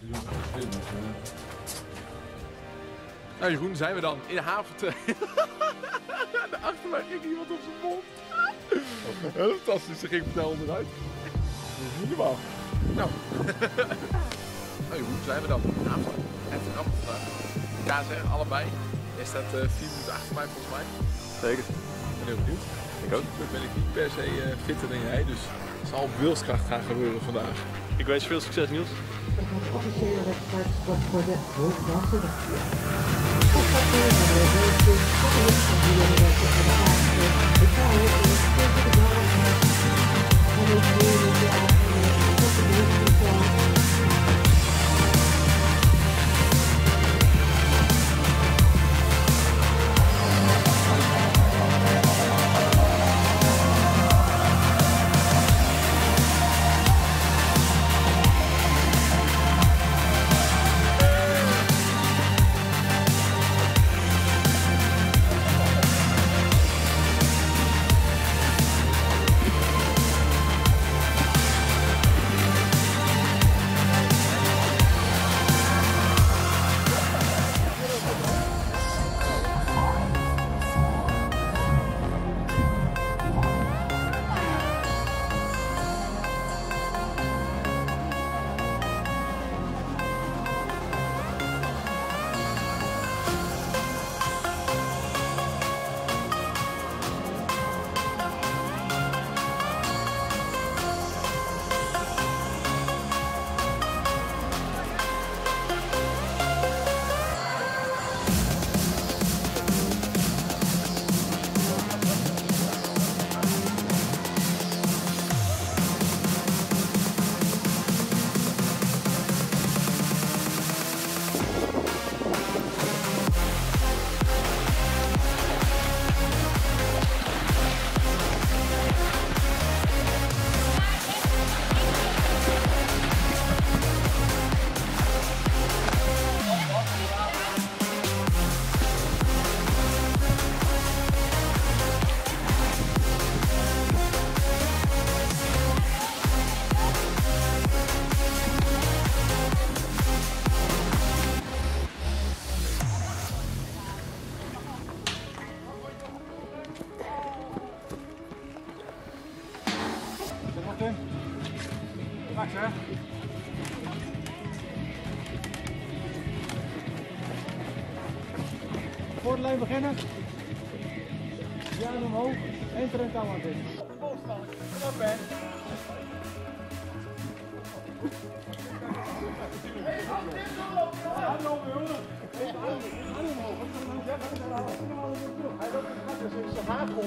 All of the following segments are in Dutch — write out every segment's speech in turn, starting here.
Nou Jeroen, zijn we dan in de haven. En achter mij ging iemand op zijn mond. Fantastisch, ze ging vertellen onderuit. Dat is niet normaal. Nou. Nou Jeroen, zijn we dan in de haven. Echt een appel vandaag. KZR, allebei. Jij staat 4 minuten achter mij volgens mij. Zeker. Ik ben heel benieuwd. Ik ook. Dan ben ik niet per se fitter dan jij, dus het zal op wilskracht gaan gebeuren vandaag. Ik wens je veel succes, Niels. Het officiële wedstrijdsport voor de hoofdklasse. Max, hè? Voor de lijn beginnen. Jaan omhoog. Enter en touw aan dit. Op de bol staan. Knap, hè? Hallo, jongen. Hij loopt in het gat, dus is zijn hagel.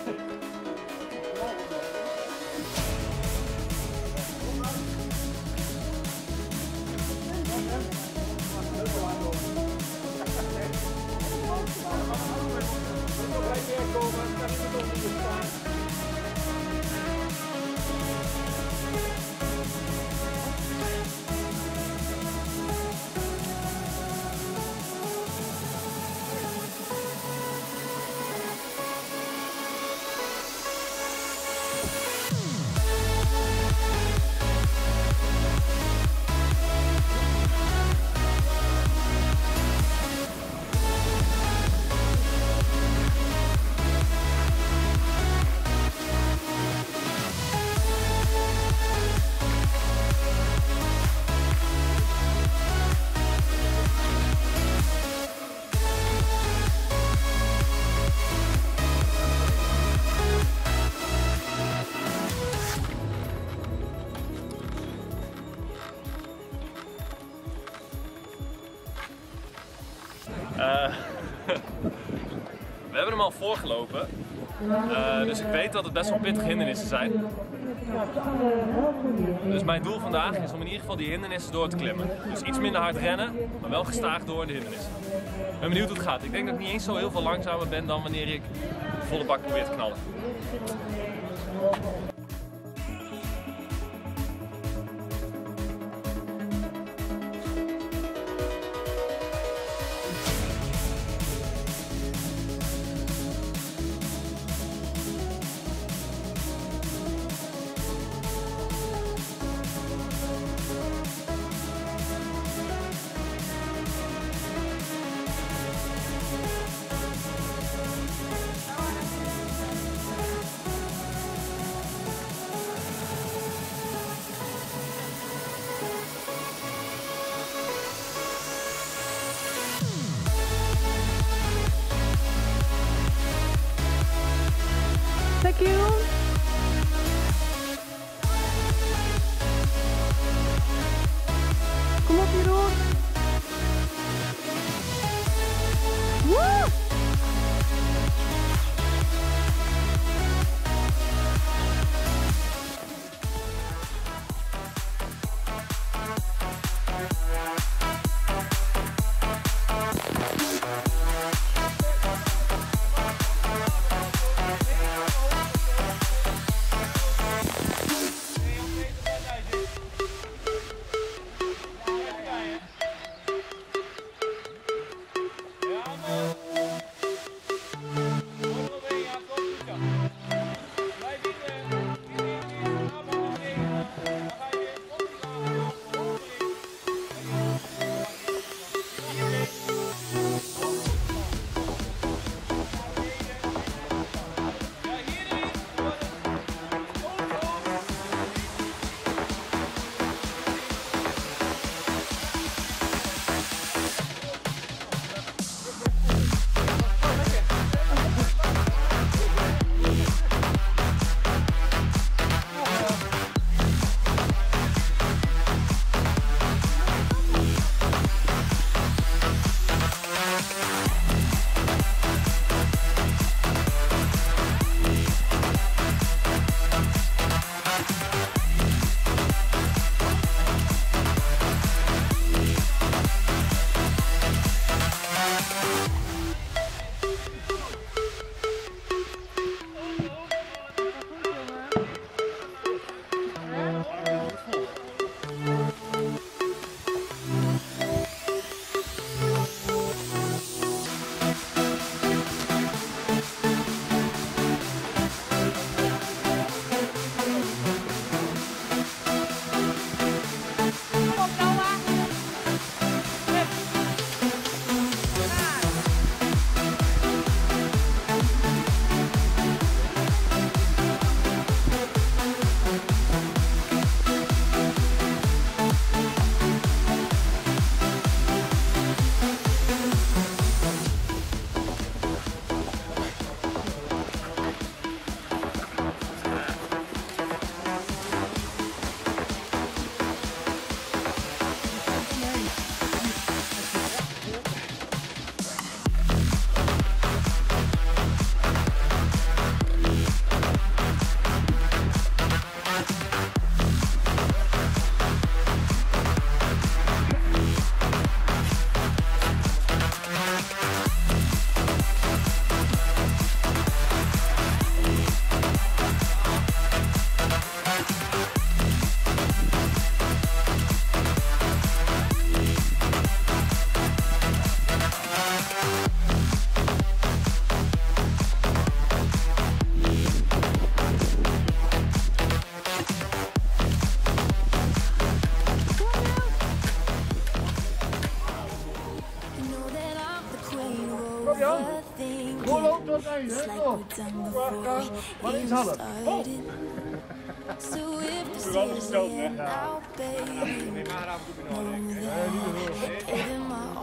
We hebben hem al voorgelopen, dus ik weet dat het best wel pittige hindernissen zijn. Dus mijn doel vandaag is om in ieder geval die hindernissen door te klimmen. Dus iets minder hard rennen, maar wel gestaag door de hindernissen. Ik ben benieuwd hoe het gaat. Ik denk dat ik niet eens zo heel veel langzamer ben dan wanneer ik volle bak probeer te knallen. Ja? Gewoon ook tot één, hè toch? Maar iets half. Oh! We gaan niet stoten, hè? Nee, maar af en toe nog. Nee, niet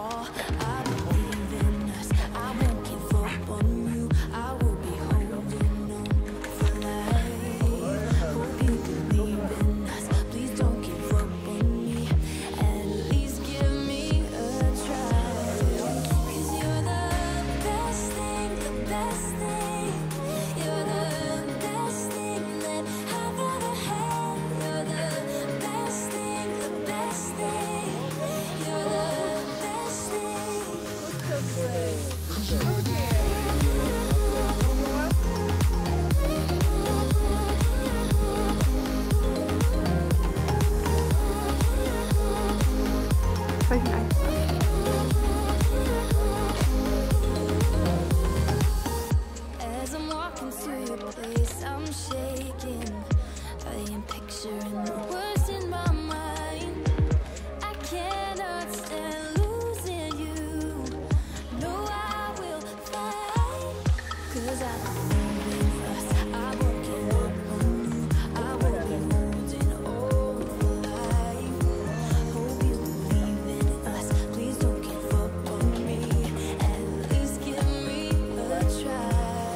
As I'm walking to your place, I'm shaking. I am picturing the words in my mind. I cannot stand losing you. No, I will fight. 'Cause I believe in us. I won't give up on you. I will be holding on for life. Hope you believe in us. Please don't give up on me. At least give me a try.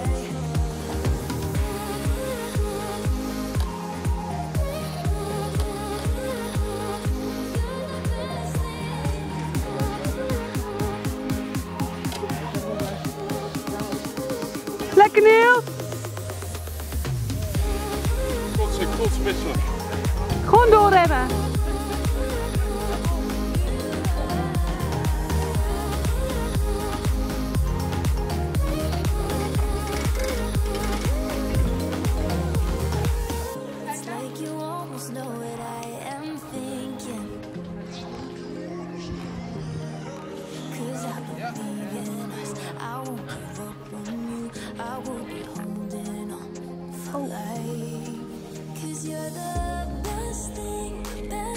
Lekker Niels! Kotsmisselijk. Gewoon doorremmen! It's like you almost know what I am thinking. 'Cause I believe in us. I won't give up on you. I will be holding on for life. 'Cause you're the best thing.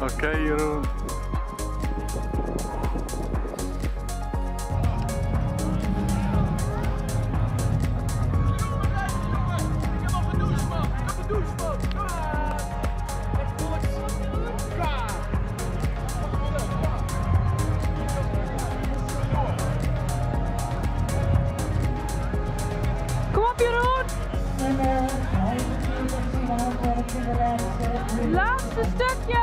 Oké, Jeroen. Kom op, Jeroen! Laatste stukje!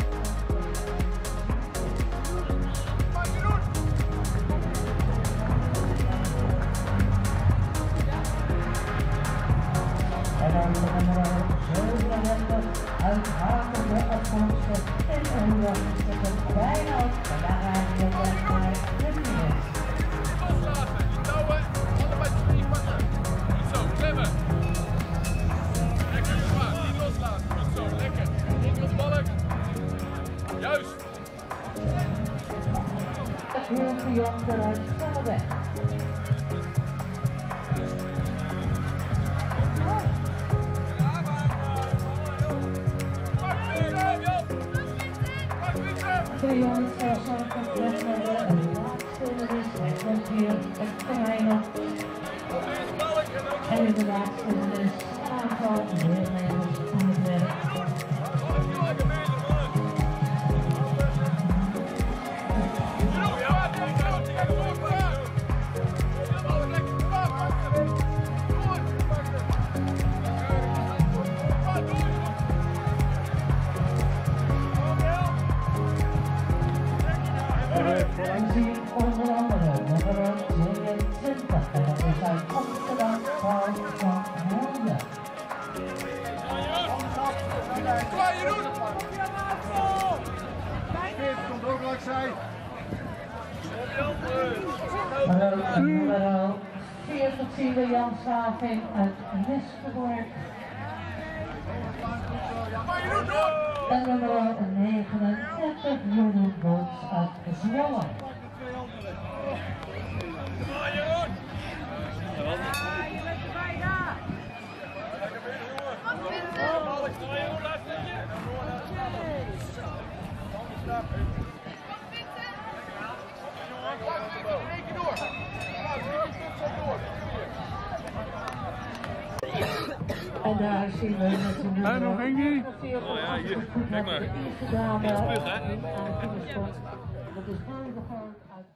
En dan de nummer 97 uit Haken de afkomstig in Oerwa. Het is bijna op. En daar gaat hij op weg naar de finish. Loslaten, die touwen, allebei de spier pakken. Goed zo, klemmen. Lekker zwaar, niet loslaten. Goed zo, lekker. Niet op de balk. Juist. Heel Pion eruit van de weg. Pion zal zo compleet naar de laatste is. Hij komt hier het terrein op. En in de laatste is een aantal deelnemers aan het werk. En zie ik onder andere nummer 22. En dat is uit Amsterdam, Paul van Helden. Klaar, Jeroen! Komt ook langs zij. Nummer 40 zien we Jan Saving uit Westerbork. En nummer 39 Jeroen Boots uit Zwolle. En daar zien we met de nummer... En nog eentje. Oh ja, hier. Kijk maar. Gedaan, Dit is terug, hè? dat is gewoon uit